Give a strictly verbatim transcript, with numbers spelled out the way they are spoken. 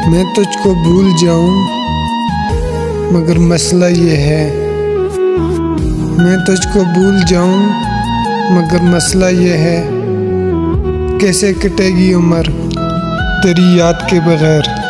मैं तुझको भूल जाऊं मगर मसला ये है, मैं तुझको भूल जाऊं मगर मसला ये है, कैसे कटेगी उम्र तेरी याद के बगैर।